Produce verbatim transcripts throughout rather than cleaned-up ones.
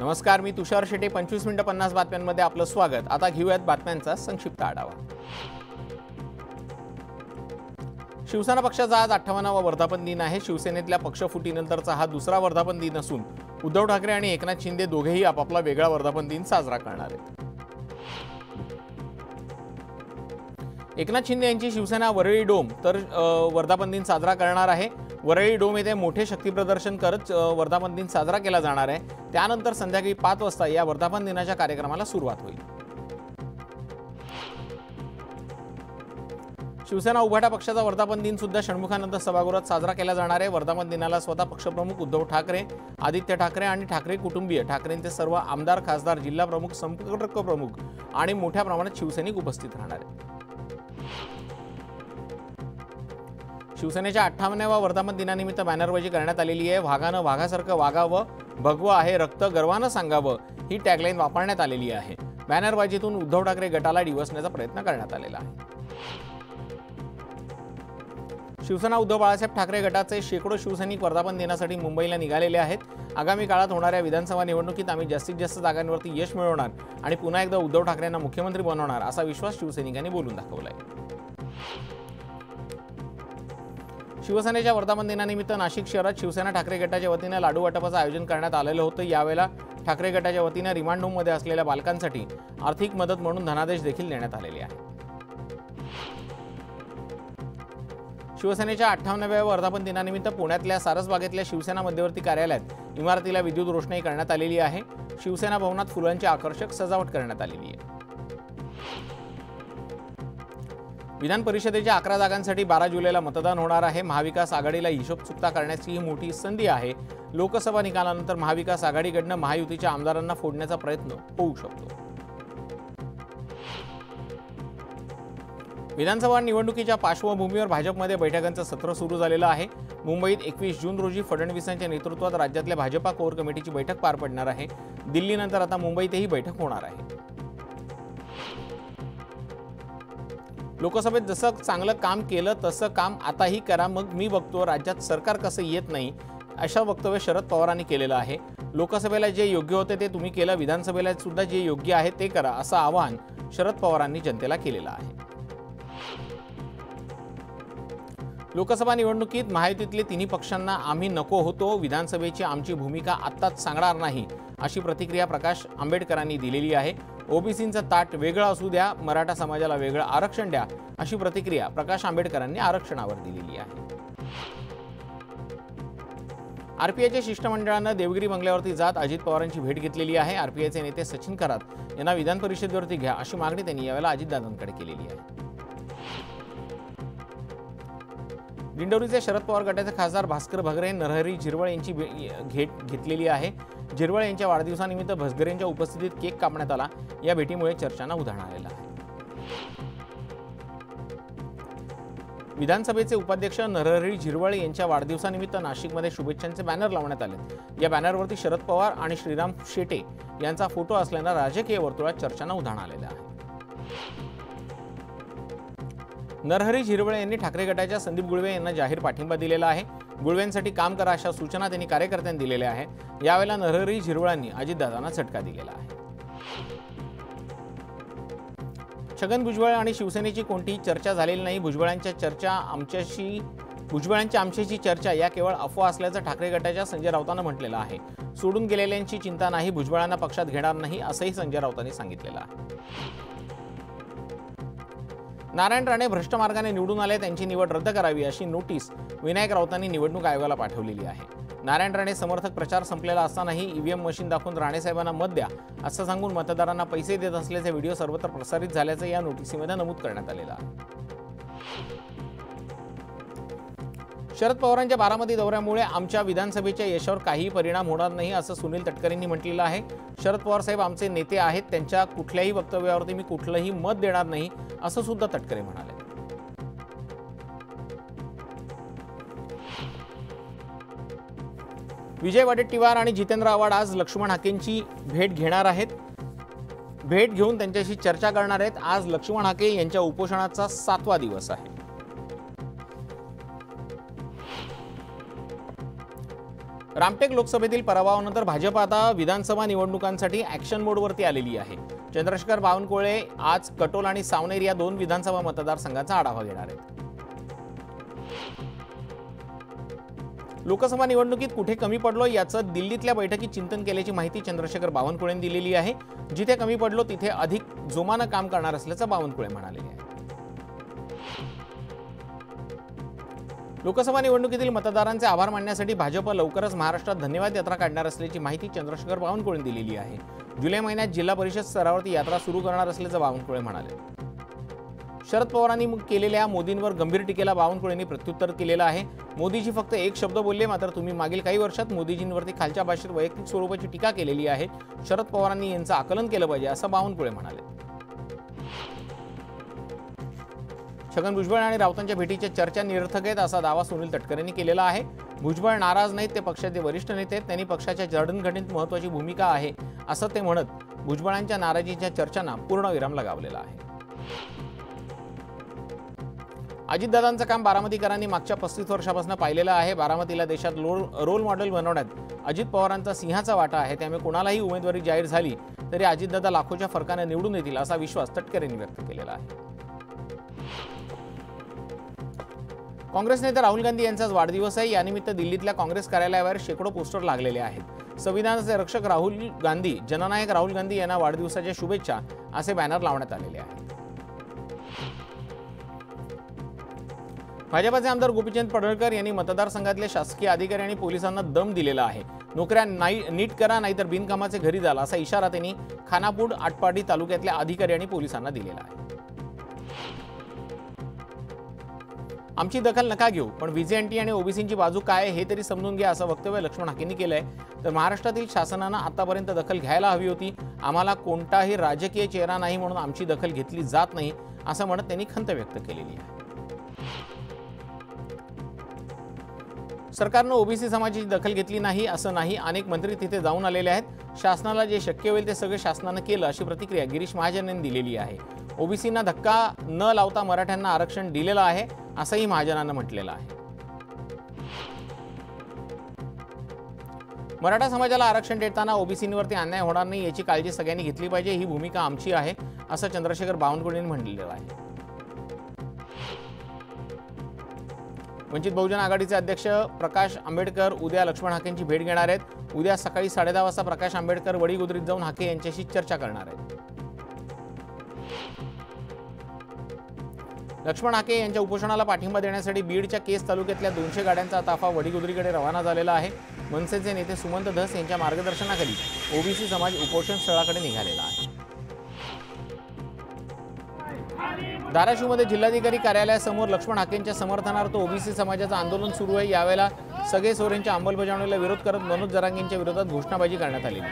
नमस्कार, मी तुषार शेटे. पंचवीस मिनिटं पन्नास बातम्यांमध्ये आपलं स्वागत. आता घेऊयात बातम्यांचा संक्षिप्त आढावा. शिवसेना पक्षाचा आज अठ्ठावन्नावा वर्धापन दिन आहे. शिवसेनेतल्या पक्षफुटीनंतरचा हा दुसरा वर्धापन दिन असून उद्धव ठाकरे आणि एकनाथ शिंदे दोघेही आपापला वेगळा वर्धापन दिन साजरा करणार आहेत. एकनाथ शिंदे यांची शिवसेना वरळी डोम तर वर्धापन दिन साजरा करणार आहे. वरळी डोम येथे मोठे शक्ती प्रदर्शन करत वर्धापन दिन साजरा केला जाणार आहे. त्यानंतर संध्याकाळी पाच वाजता या वर्धापन दिनाच्या कार्यक्रमाला सुरुवात होईल. शिवसेना उभाटा पक्षाचा वर्धापन दिन सुद्धा षण्मुखानंद सभागृहात साजरा केला जाणार आहे. वर्धापन दिनाला स्वतः पक्षप्रमुख उद्धव ठाकरे, आदित्य ठाकरे आणि ठाकरे कुटुंबीय, ठाकरेंचे सर्व आमदार, खासदार, जिल्हा प्रमुख, संपर्क प्रमुख आणि मोठ्या प्रमाणात शिवसैनिक उपस्थित राहणार आहेत. शिवसेनेच्या अठ्ठावन्नाव्या वर्धापन दिनानिमित्त बॅनरबाजी करण्यात आलेली आहे. वाघानं वाघासारखं वागावं, भगवं आहे रक्त, गर्वानं सांगावं ही टॅगलाईन वापरण्यात आलेली आहे. बॅनरबाजीतून उद्धव ठाकरे गटाला डिवचण्याचा प्रयत्न करण्यात आलेला आहे. शिवसेना उद्धव बाळासाहेब ठाकरे गटाचे शेकडो शिवसैनिक वर्धापन दिनासाठी मुंबईला निघालेले आहेत. आगामी काळात होणाऱ्या विधानसभा निवडणुकीत आम्ही जास्तीत जास्त जागांवरती यश मिळवणार आणि पुन्हा एकदा उद्धव ठाकरेंना मुख्यमंत्री बनवणार असा विश्वास शिवसैनिकांनी बोलून दाखवलाय. शिवसेनेच्या वर्धापन दिनानिमित्त नाशिक शहरात शिवसेना ठाकरे गटाच्या वतीने लाडू वाटपाचं आयोजन करण्यात आलेलं होतं. यावेळेला ठाकरे गटाच्या वतीने रिमांड होममध्ये असलेल्या बालकांसाठी आर्थिक मदत म्हणून धनादेश देखील देण्यात आलेले आहे. शिवसेनेच्या अठ्ठावन्नाव्या वर्धापन दिनानिमित्त पुण्यातल्या सारसबागेतल्या शिवसेना मध्यवर्ती कार्यालयात इमारतीला विद्युत रोषणाई करण्यात आलेली आहे. शिवसेना भवनात फुलांची आकर्षक सजावट करण्यात आलेली आहे. विधान परिषदेच्या अकरा जागांसाठी बारा जुलैला मतदान होणार आहे. महाविकास आघाडीला हिशोब चुकता करण्याची ही मोठी संधी आहे. लोकसभा निकालानंतर महाविकास आघाडीकडनं महायुतीच्या आमदारांना फोडण्याचा प्रयत्न होऊ शकतो. विधानसभा निवडणुकीच्या पार्श्वभूमीवर भाजपमध्ये बैठकांचं सत्र सुरू झालेलं आहे. मुंबईत एकवीस जून रोजी फडणवीसांच्या नेतृत्वात राज्यातल्या भाजपा कोर कमिटीची बैठक पार पडणार आहे. दिल्लीनंतर आता मुंबईतही बैठक होणार आहे. लोकसभेत जसं चांगलं काम केलं तसं काम आताही करा, मग मी बघतो राज्यात सरकार कसं येत नाही, अशा वक्तव्य शरद पवारांनी केलेलं आहे. लोकसभेला जे योग्य होते ते तुम्ही केलं, विधानसभेला सुद्धा जे योग्य आहे ते करा असं आवाहन शरद पवारांनी जनतेला केलेलं आहे. लोकसभा निवडणुकीत महायुतीतले तिन्ही पक्षांना आम्ही नको होतो, विधानसभेची आमची भूमिका आत्ताच सांगणार नाही अशी प्रतिक्रिया प्रकाश आंबेडकरांनी दिलेली आहे. ओबीसींचं ताट वेगळं असू द्या, मराठा समाजाला वेगळं आरक्षण द्या अशी प्रतिक्रिया प्रकाश आंबेडकरांनी आरक्षणावर दिलेली आहे. आरपीआयच्या शिष्टमंडळानं देवगिरी बंगल्यावरती जात अजित पवारांची भेट घेतलेली आहे. आरपीआयचे नेते सचिन खरात यांना विधान परिषदेवरती घ्या अशी मागणी त्यांनी यावेळेला अजितदादांकडे केलेली आहे. दिंडोरीचे शरद पवार गटाचे खासदार भास्कर भगरे, नरहरी झिरवळ यांची भेट घेतलेली आहे. झिरवळ यांच्या वाढदिवसानिमित्त भगरेंच्या उपस्थितीत केक कापण्यात आला. या भेटीमुळे चर्चांना उधाण आलेलं आहे. विधानसभेचे उपाध्यक्ष नरहरी झिरवळ यांच्या वाढदिवसानिमित्त नाशिकमध्ये शुभेच्छांचे बॅनर लावण्यात आले. या बॅनरवरती शरद पवार आणि श्रीराम शेटे यांचा फोटो असल्यानं राजकीय वर्तुळात चर्चांना उधाण आलेलं आहे. नरहरी झिरवळ यांनी ठाकरे गटाच्या संदीप गुळवे यांना जाहीर पाठिंबा दिलेला आहे. गुळवेंसाठी काम करा अशा सूचना त्यांनी कार्यकर्त्यांनी दिलेल्या आहेत. यावेळेला नरहरी झिरवळांनी अजितदादांना झटका दिलेला आहे. छगन भुजबळ आणि शिवसेनेची कोणतीही चर्चा झालेली नाही. भुजबळांच्या चर्चा आमच्याशी भुजबळांच्या आमच्याशी चर्चा या केवळ अफवा असल्याचं ठाकरे गटाच्या संजय राऊतांनी म्हटलेलं आहे. सोडून गेलेल्यांची चिंता नाही, भुजबळांना पक्षात घेणार नाही असंही संजय राऊतांनी सांगितलेलं आहे. नारायण राणे भ्रष्ट मार्गाने निवडून आले, त्यांची निवड रद्द करावी अशी नोटीस विनायक राऊतांनी निवडणूक आयोगाला पाठवलेली आहे. नारायण राणे समर्थक प्रचार संपलेला असतानाही ईव्हीएम मशीन दाखवून राणे साहेबांना मत द्या असं सांगून मतदारांना पैसे देत असल्याचे व्हिडिओ सर्वत्र प्रसारित झाल्याचं या नोटीसीमध्ये नमूद करण्यात आलेलं आहे. शरद पवारांच्या बारामती दौऱ्यामुळे आमच्या विधानसभेच्या यशावर काहीही परिणाम होणार नाही असं सुनील तटकरेंनी म्हटलेलं आहे. शरद पवार साहेब आमचे नेते आहेत, त्यांच्या कुठल्याही वक्तव्यावरती मी कुठलंही मत देणार नाही असं सुद्धा तटकरे म्हणाले. विजय वडेट्टीवार आणि जितेंद्र आव्हाड आज लक्ष्मण हाकेंची भेट घेणार आहेत. भेट घेऊन त्यांच्याशी चर्चा करणार आहेत. आज लक्ष्मण हाके यांच्या उपोषणाचा सातवा दिवस आहे. रामटेक लोकसभेतील पराभवानंतर भाजप आता विधानसभा निवडणुकांसाठी ॲक्शन मोडवरती आलेली आहे। चंद्रशेखर बावनकुळे आज कटोल आणि सावनेर या दोन विधानसभा मतदारसंघाचा आढावा घेणार आहेत। लोकसभा निवडणुकीत कुठे कमी पडलो याचं दिल्लीतल्या बैठकीत चिंतन केल्याची माहिती चंद्रशेखर बावनकुळेंनी दिलेली आहे। जिथे कमी पडलो तिथे अधिक जोमानं काम करणार असल्याचं बावनकुळे म्हणाले आहे। लोकसभा निवडणुकीतील मतदारांचे आभार मानण्यासाठी भाजप लवकरच महाराष्ट्रात धन्यवाद यात्रा काढणार असल्याची माहिती चंद्रशेखर बावनकुळेंनी दिलेली आहे। जुलै महिन्यात जिल्हा परिषद स्तरावरती यात्रा सुरू करणार असल्याचं बावनकुळे म्हणाले। शरद पवारांनी केलेल्या मोदींवर गंभीर टीकेला बावनकुळेंनी प्रत्युत्तर केलेलं आहे। मोदीजी फक्त एक शब्द बोलले, मात्र तुम्ही मागील काही वर्षात मोदीजींवरती खालच्या भाषेत वैयक्तिक स्वरूपाची टीका केलेली आहे। शरद पवारांनी यांचं आकलन केलं पाहिजे असं बावनकुळे म्हणाले। छगन भुजबळ आणि राऊतांच्या भेटीच्या चर्चा निरर्थक आहेत असा दावा सुनील तटकरेंनी केलेला आहे। भुजबळ नाराज नाहीत, ते पक्षाचे वरिष्ठ नेते आहेत, त्यांनी पक्षाच्या जडणघडणीत महत्त्वाची भूमिका आहे असं ते म्हणत भुजबळांच्या नाराजीच्या चर्चांना पूर्णविराम लगावलेला आहे। अजितदादांचं काम बारामतीकरांनी मागच्या पस्तीस वर्षापासून पाहिलेलं आहे। बारामतीला देशात रोल मॉडेल बनवण्यात अजित पवारांचा सिंहाचा वाटा आहे, त्यामुळे कोणालाही उमेदवारी जाहीर झाली तरी अजितदादा लाखोच्या फरकाने निवडून येतील असा विश्वास तटकरेंनी व्यक्त केलेला आहे। काँग्रेस नेते राहुल गांधी यांचा वाढदिवस आहे। यानिमित्त दिल्लीतल्या काँग्रेस कार्यालयावर शेकडो पोस्टर लागलेले आहेत। संविधानाचे रक्षक राहुल गांधी, जननायक राहुल गांधी यांना वाढदिवसाच्या शुभेच्छा असे बॅनर लावण्यात आलेले आहेत। भाजपचे आमदार गोपीचंद पडळकर यांनी मतदारसंघातल्या शासकीय अधिकारी आणि पोलिसांना दम दिलेला आहे। नोकऱ्या नीट करा नाहीतर बिनकामाचे घरी जाल असा इशारा त्यांनी खानापूर आटपाडी तालुक्यातल्या अधिकारी आणि पोलिसांना दिलेला आहे। आमची दखल नका घेऊ, पण व्हीजेएनटी आणि ओबीसींची बाजू काय हे तरी समजून घ्या असं वक्तव्य लक्ष्मण हाकेंनी केलंय। तर महाराष्ट्रातील शासनानं आतापर्यंत दखल घ्यायला हवी होती, आम्हाला कोणताही राजकीय चेहरा नाही म्हणून आमची दखल घेतली जात नाही असं म्हणत त्यांनी खंत व्यक्त केलेली आहे। सरकारनं ओबीसी समाजाची दखल घेतली नाही असं नाही, अनेक मंत्री तिथे जाऊन आलेले आहेत। शासनाला जे शक्य होईल ते सगळे शासनानं केलं अशी प्रतिक्रिया गिरीश महाजन यांनी दिलेली आहे। ओबीसींना धक्का न लावता मराठ्यांना आरक्षण दिलेलं आहे असंही महाजनानं म्हटलेलं आहे। मराठा समाजाला आरक्षण देताना ओबीसींवरती अन्याय होणार नाही याची काळजी सगळ्यांनी घेतली पाहिजे, ही भूमिका आमची आहे असं चंद्रशेखर बावनकुळेंनी म्हटलेलं आहे। वंचित बहुजन आघाडीचे अध्यक्ष प्रकाश आंबेडकर उद्या लक्ष्मण हाकेंची भेट घेणार आहेत। उद्या सकाळी साडेदहा वाजता प्रकाश आंबेडकर वडीगुद्रीत जाऊन हाके यांच्याशी चर्चा करणार आहेत। लक्ष्मण हाके यांच्या उपोषणाला पाठिंबा देण्यासाठी बीडच्या केस तालुक्यातल्या दोनशे गाड्यांचा ताफा वडीगुद्रीकडे रवाना झालेला आहे। मनसेचे नेते सुमंत धस यांच्या मार्गदर्शनाखाली ओबीसी समाज उपोषण स्थळाकडे निघालेला आहे। धाराशिवमध्ये जिल्हाधिकारी कार्यालयासमोर लक्ष्मण हाकेंच्या समर्थनार्थ ओबीसी समाजाचं आंदोलन सुरू आहे। यावेळेला सगळे सोरेंच्या अंमलबजावणीला विरोध करत मनोज जरांगेंच्या विरोधात घोषणाबाजी करण्यात आली।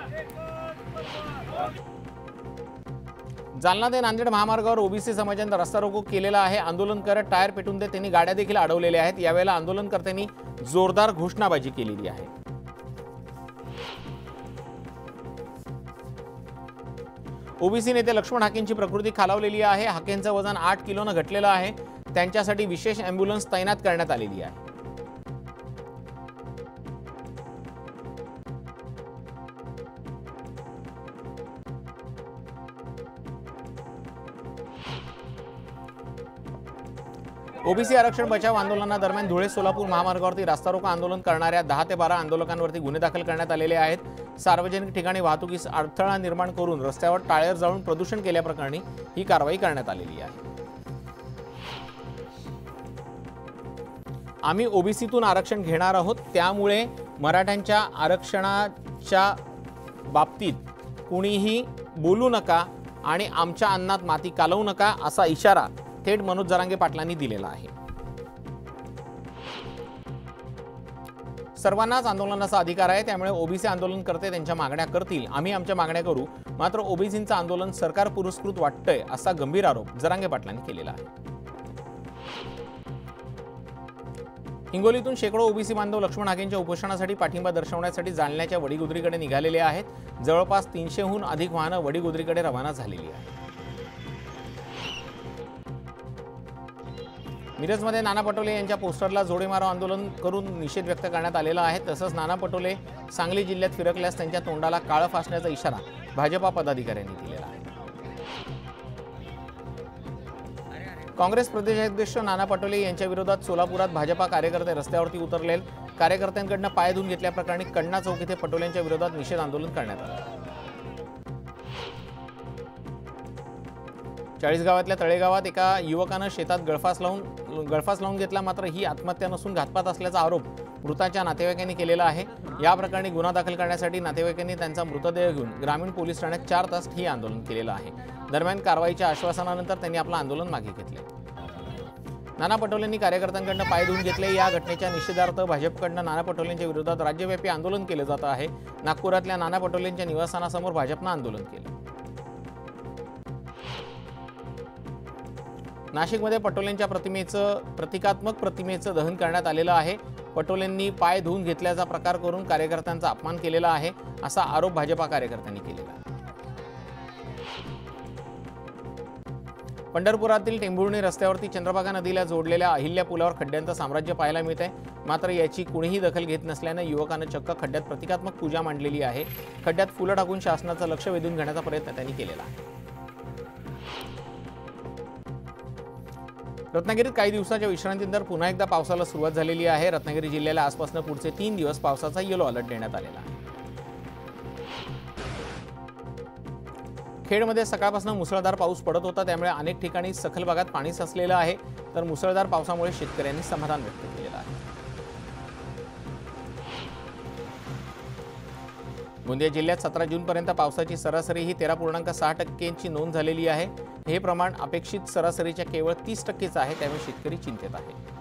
जालना ते नांदेड महामार्गावर ओबीसी समाजाने रस्ता रोको केलेला आहे। आंदोलन करत टायर पेटून देत त्यांनी गाड्या देखील अडवलेल्या आहेत। यावेळेला आंदोलनकर्त्यांनी जोरदार घोषणाबाजी केलेली आहे। ओबीसी नेते लक्ष्मण हाकेंची प्रकृती खालावलेली आहे। हाकेंचं वजन आठ किलोनं घटलेलं आहे। त्यांच्यासाठी विशेष अँब्युलन्स तैनात करण्यात आलेली आहे। ओबीसी आरक्षण बचाव आंदोलनादरम्यान धुळे सोलापूर महामार्गावरती रास्ता रोको आंदोलन करणाऱ्या दहा ते बारा आंदोलकांवरती गुन्हे दाखल करण्यात आलेले आहेत। सार्वजनिक ठिकाणी वाहतुकीस अडथळा निर्माण करून रस्त्यावर टायर जाळून प्रदूषण केल्याप्रकरणी ही कारवाई करण्यात आलेली आहे। आम्ही ओबीसीतून आरक्षण घेणार आहोत, त्यामुळे मराठ्यांच्या आरक्षणाच्या बाबतीत कुणीही बोलू नका आणि आमच्या अन्नात माती कालवू नका असा इशारा थेट मनोज जरांगे पाटलांनी दिलेला आहे। सर्वांनाच आंदोलनाचा अधिकार आहे, त्यामुळे ओबीसी आंदोलनकर्ते त्यांच्या मागण्या करतील, आम्ही आमच्या मागण्या करू, मात्र ओबीसींचं आंदोलन सरकार पुरस्कृत वाटतंय असा गंभीर आरोप जरांगे पाटलांनी केलेला आहे। हिंगोलीतून शेकडो ओबीसी बांधव लक्ष्मण हाकेंच्या उपोषणासाठी पाठिंबा दर्शवण्यासाठी जालन्याच्या वडीगुद्रीकडे निघालेले आहेत। जवळपास तीनशेहून अधिक वाहनं वडीगुद्रीकडे रवाना झालेली आहेत। मिरजमध्ये नाना पटोले यांच्या पोस्टरला जोडेमारो आंदोलन करून निषेध व्यक्त करण्यात आलेला आहे। तसंच नाना पटोले सांगली जिल्ह्यात फिरकल्यास त्यांच्या तोंडाला काळं फासण्याचा इशारा भाजपा पदाधिकाऱ्यांनी दिलेला आहे। काँग्रेस प्रदेशाध्यक्ष नाना पटोले यांच्या विरोधात सोलापुरात भाजपा कार्यकर्ते रस्त्यावरती उतरले। कार्यकर्त्यांकडून पाय धुवून घेतल्याप्रकरणी कण्णा चौक येथे पटोलेंच्या विरोधात निषेध आंदोलन करण्यात आले। चाळीस गावातल्या तळेगावात एका युवकानं शेतात गळफास लावून गळफास लावून घेतला, मात्र ही आत्महत्या नसून घातपात असल्याचा आरोप मृताच्या नातेवाईकांनी केलेला आहे। या प्रकरणी गुन्हा दाखल करण्यासाठी नातेवाईकांनी त्यांचा मृतदेह घेऊन ग्रामीण पोलीस ठाण्यात चार तास ही आंदोलन केलेलं आहे। दरम्यान कारवाईच्या आश्वासनानंतर त्यांनी आपलं आंदोलन मागे घेतले। नाना पटोलेंनी कार्यकर्त्यांकडून पाय धुवून घेतले। या घटनेच्या निषेधार्थ भाजपकडून नाना पटोलेंच्या विरोधात राज्यव्यापी आंदोलन केलं जात आहे। नागपुरातल्या नाना पटोलेंच्या निवासस्थानासमोर भाजपनं आंदोलन केलं। नाशिकमध्ये पटोलेंच्या प्रतिमेचं प्रतिकात्मक प्रतिमेचं दहन करण्यात आलेलं आहे। पटोलेंनी पाय धुवून घेतल्याचा प्रकार करून कार्यकर्त्यांचा अपमान केलेला आहे, असा आरोप भाजपा कार्यकर्त्यांनी केलेला आहे। पंढरपुरातील टेंभुर्णी रस्त्यावरती चंद्रभागा नदीला जोडलेल्या अहिल्या पुलावर खड्ड्यांचं साम्राज्य पाहायला मिळत आहे, मात्र याची कुणीही दखल घेत नसल्याने युवकानं चक्क खड्ड्यात प्रतिकात्मक पूजा मांडलेली आहे। खड्ड्यात फुलं टाकून शासनाचं लक्ष वेधून घेण्याचा प्रयत्न त्यांनी केलेला आहे। रत्नागिरीत काही दिवसाच्या विश्रांतीनंतर पुन्हा एकदा पावसाला सुरुवात झालेली आहे। रत्नागिरी जिल्ह्याला आजपासून पुढचे तीन दिवस पावसाचा येलो अलर्ट देण्यात आलेला आहे। खेडमध्ये सकाळपासून मुसळधार पाऊस पडत होता, त्यामुळे अनेक ठिकाणी सखल भागात पाणी साचलेलं आहे, तर मुसळधार पावसामुळे शेतकऱ्यांनी समाधान व्यक्त केलेलं आहे। गोंदिया जिल्ह्यात सतरा जून पर्यंत पावसाची सरासरी ही तेरा पूर्णांक सहा टक्क्यांची नोंद झालेली आहे। हे प्रमाण अपेक्षित सरासरीच्या केवळ तीस टक्केच आहे, त्यामुळे शेतकरी चिंतेत आहे।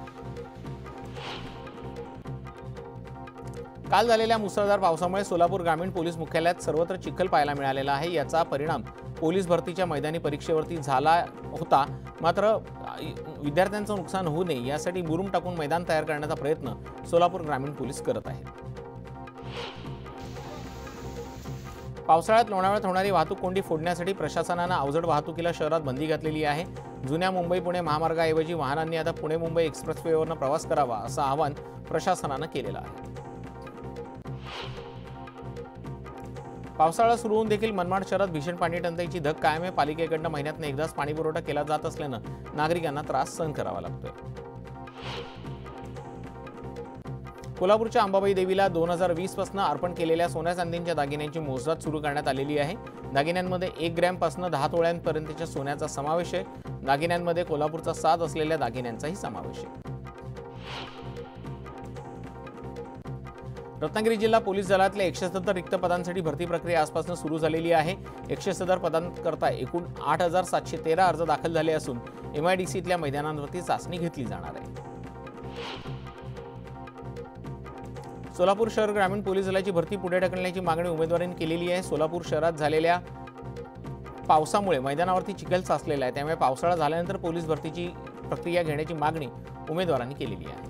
काल झालेल्या मुसळधार पावसामुळे सोलापूर ग्रामीण पोलीस मुख्यालयात सर्वत्र चिखल पाहायला मिळालेला आहे। याचा परिणाम पोलीस भरतीच्या मैदानी परीक्षेवरती झाला होता, मात्र विद्यार्थ्यांचं नुकसान होऊ नये यासाठी मुरुम टाकून मैदान तयार करण्याचा प्रयत्न सोलापूर ग्रामीण पोलीस करत आहेत। पावसाळ्यात लोणावळ्यात होणारी वाहतूक कोंडी फोडण्यासाठी प्रशासनानं अवजड वाहतुकीला शहरात बंदी घातलेली आहे। जुन्या मुंबई पुणे महामार्गाऐवजी वाहनांनी आता पुणे मुंबई एक्सप्रेसवेवरनं प्रवास करावा, असं आवाहन प्रशासनानं केलेलं आहे। पावसाळा सुरू होऊन देखील मनमाड शहरात भीषण पाणी टंचाईची धग कायम आहे। पालिकेकडून महिन्यातून एकदाच पाणी पुरवठा केला जात असल्यानं नागरिकांना त्रास सहन करावा लागतोय। कोल्हापूरच्या अंबाबाई देवीला दोन हजार वीस पासून अर्पण केलेल्या सोन्या चांदीच्या दागिन्यांची मोजदाद सुरू करण्यात आलेली आहे। दागिन्यांमध्ये एक ग्रॅम पासून दहा तोळ्यांपर्यंतच्या सोन्याचा समावेश आहे। दागिन्यांमध्ये कोल्हापूरचा साज असलेल्या दागिन्यांचाही समावेश आहे। रत्नागिरी जिल्हा पोलीस दलातल्या एकशे सत्तर रिक्त पदांसाठी भरती प्रक्रिया आजपासून सुरू झालेली आहे। एकशे सत्तर पदांकरता एकूण आठ हजार सातशे तेरा अर्ज दाखल झाले असून एमआयडीसीतल्या मैदानांवरती चाचणी घेतली जाणार आहे। सोलापूर शहर ग्रामीण पोलीस दलाची भरती पुढे ढकलण्याची मागणी उमेदवारांनी केलेली आहे। सोलापूर शहरात झालेल्या पावसामुळे मैदानावरती चिखल साचलेला आहे, त्यामुळे पावसाळा झाल्यानंतर पोलीस भरतीची प्रक्रिया घेण्याची मागणी उमेदवारांनी केलेली आहे।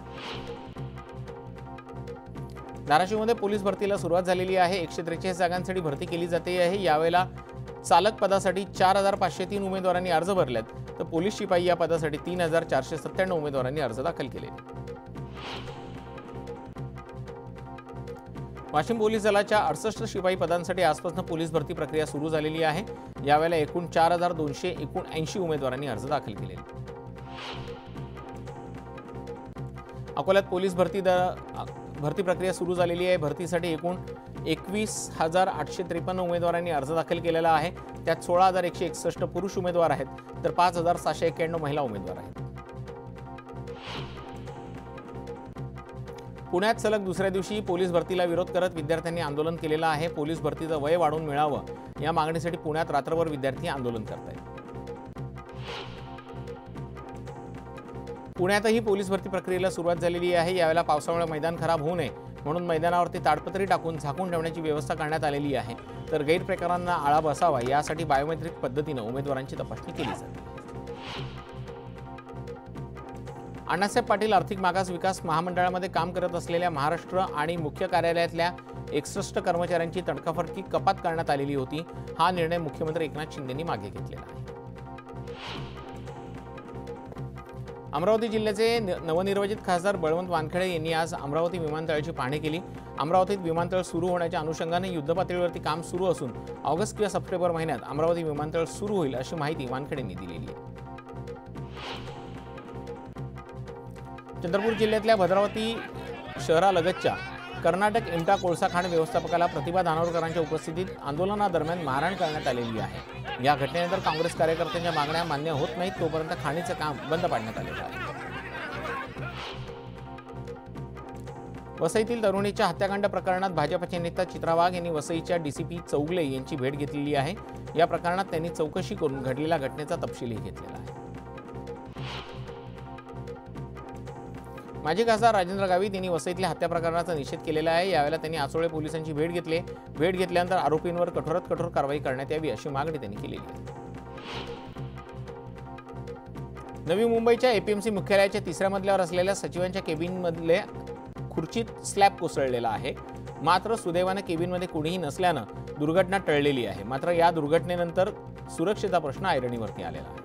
धाराशिवमध्ये पोलीस भरतीला सुरुवात झालेली आहे। एकशे त्रेचाळीस जागांसाठी भरती केली जाते आहे। यावेळेला चालक पदासाठी चार हजार पाचशे तीन उमेदवारांनी अर्ज भरलेत, तर पोलीस शिपाई या पदासाठी तीन हजार चारशे सत्त्याण्णव उमेदवारांनी अर्ज दाखल केले। वाशिम पोलीस दलाच्या अडुसष्ट शिपाई पदांसाठी आजपासून पोलीस भरती प्रक्रिया सुरू झालेली आहे। यावेळेला एकूण चार हजार दोनशे एकूण ऐंशी उमेदवारांनी अर्ज दाखल केले। अकोल्यात पोलीस भरती भरती प्रक्रिया सुरू झालेली आहे। भरतीसाठी एकूण एकवीस हजार आठशे त्रेपन्न उमेदवारांनी अर्ज दाखल केलेला आहे। त्यात सोळा हजार एकशे एकसष्ट पुरुष उमेदवार आहेत, तर पाच हजार सहाशे एक्क्याण्णव महिला उमेदवार आहेत। पुण्यात सलग दुसऱ्या दिवशी पोलीस भरतीला विरोध करत विद्यार्थ्यांनी आंदोलन केलेलं आहे। पोलीस भरतीचं वय वाढवून मिळावं या मागणीसाठी पुण्यात रात्रभर विद्यार्थी आंदोलन करत आहेत। पुण्यातही पोलीस भरती प्रक्रियेला सुरुवात झालेली आहे। यावेळेला पावसामुळे मैदान खराब होऊ नये म्हणून मैदानावरती ताडपत्री टाकून झाकून ठेवण्याची व्यवस्था करण्यात आलेली आहे, तर गैरप्रकारांना आळा बसावा यासाठी बायोमेट्रिक पद्धतीने उमेदवारांची तपासणी केली जाते। अण्णासाहेब पाटील आर्थिक मागास विकास महामंडळामध्ये काम करत असलेल्या महाराष्ट्र आणि मुख्य कार्यालयातल्या एकसष्ट कर्मचाऱ्यांची तडकाफडकी कपात करण्यात आलेली होती। हा निर्णय मुख्यमंत्री एकनाथ शिंदेंनी मागे घेतलेला आहे। अमरावती जिल्ह्याचे न- नवनिर्वाचित खासदार बळवंत वानखेडे यांनी आज अमरावती विमानतळाची पाहणी केली। अमरावतीत विमानतळ सुरू होण्याच्या अनुषंगाने युद्धपातळीवरती काम सुरू असून ऑगस्ट किंवा सप्टेंबर महिन्यात अमरावती विमानतळ सुरू होईल अशी माहिती वानखेडेंनी दिलेली आहे। चंद्रपूर जिल्ह्यातल्या भद्रावती शहरालगतच्या कर्नाटक इम्टा कोळसा खाण व्यवस्थापकाला प्रतिभा धानोरकरांच्या उपस्थितीत आंदोलनादरम्यान मारहाण करण्यात आलेली आहे। या घटनेनंतर काँग्रेस कार्यकर्त्यांच्या मागण्या मान्य होत नाहीत तोपर्यंत खाणीचं काम बंद पाडण्यात आलेलं आहे। वसईतील तरुणीच्या हत्याकांड प्रकरणात भाजपचे नेता चित्रा वाघ यांनी वसईच्या डीसीपी चौगले यांची भेट घेतलेली आहे। या प्रकरणात त्यांनी चौकशी करून घडलेल्या घटनेचा तपशीलही घेतलेला आहे। माजी खासदार राजेंद्र गावित यांनी वसईतल्या हत्या प्रकरणाचा निषेध केलेला आहे। यावेळेला त्यांनी आसोळे पोलिसांची भेट घेतली। भेट घेतल्यानंतर आरोपींवर कठोरात कठोर कारवाई करण्यात यावी अशी मागणी त्यांनी केलेली आहे। नवी मुंबईच्या एपीएमसी मुख्यालयाच्या तिसऱ्या मजल्यावर असलेल्या सचिवांच्या केबिनमधले खुर्चीत स्लॅब कोसळलेला आहे। मात्र सुदैवाने केबिनमध्ये कोणीही नसल्यानं दुर्घटना टळलेली आहे। मात्र या दुर्घटनेनंतर सुरक्षेचा प्रश्न ऐरणीवरती आलेला आहे।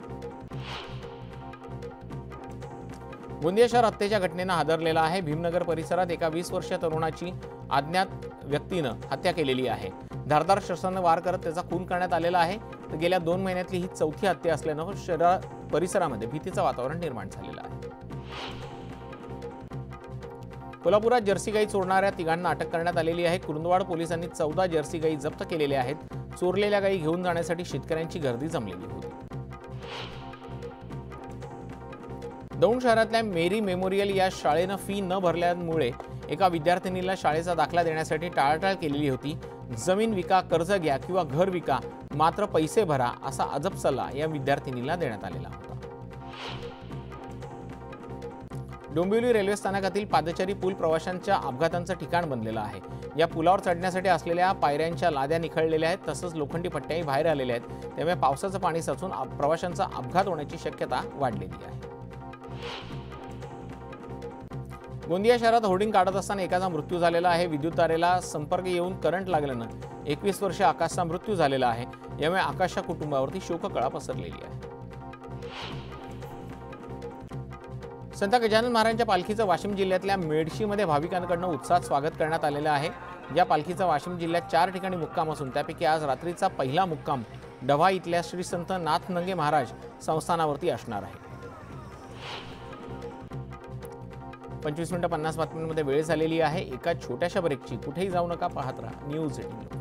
गोंदिया शहर हत्येच्या घटनेनं हादरलेला आहे। भीमनगर परिसरात एका वीस वर्षीय तरुणाची अज्ञात व्यक्तीनं हत्या केलेली आहे। धारदार शस्त्राने वार करत त्याचा खून करण्यात आलेला आहे। तर गेल्या दोन महिन्यातली ही चौथी हत्या असल्यानं शहर परिसरामध्ये भीतीचं वातावरण निर्माण झालेलं आहे। कोल्हापुरात जर्सी गाई चोरणाऱ्या तिघांना अटक करण्यात आलेली आहे। कुरुंदवाड पोलिसांनी चौदा जर्सी गाई जप्त केलेल्या आहेत। चोरलेल्या गाई घेऊन जाण्यासाठी शेतकऱ्यांची गर्दी जमलेली होती। दौंड शहरातल्या मेरी मेमोरियल या शाळेनं फी न भरल्यामुळे एका विद्यार्थिनीला शाळेचा दाखला देण्यासाठी टाळाटाळ केलेली होती। जमीन विका, कर्ज घ्या किंवा घर विका, मात्र पैसे भरा असा अजब सल्ला या विद्यार्थिनीला देण्यात आलेला होता। डोंबिवली रेल्वे स्थानकातील पादचारी पूल प्रवाशांच्या अपघातांचं ठिकाण बनलेलं आहे। या पुलावर चढण्यासाठी असलेल्या पायऱ्यांच्या लाद्या निखळलेल्या आहेत, तसंच लोखंडी पट्ट्याही बाहेर आलेल्या आहेत। त्यामुळे पावसाचं पाणी साचून प्रवाशांचा अपघात होण्याची शक्यता वाढलेली आहे। गोंदिया शहरात होर्डिंग काढत असताना एकाचा मृत्यू झालेला आहे। विद्युत तारेला संपर्क येऊन करंट लागल्यानं एकवीस वर्षीय आकाशचा मृत्यू झालेला आहे। यामुळे आकाशच्या कुटुंबावरती शोककळा पसरलेली आहे। संत गजानन महाराजांच्या पालखीचं वाशिम जिल्ह्यातल्या मेडशीमध्ये भाविकांकडून उत्साहात स्वागत करण्यात आलेलं आहे। या पालखीचा वाशिम जिल्ह्यात चार ठिकाणी मुक्काम असून त्यापैकी आज रात्रीचा पहिला मुक्काम डभा इथल्या श्री संत नाथनंगे महाराज संस्थानावरती असणार आहे। पंचवीस मिनिटं पन्नास बातम्यांमध्ये वेळ झालेली आहे। एका छोट्याशा ब्रेकची कुठेही जाऊ नका, पाहत राहा न्यूज एटीन।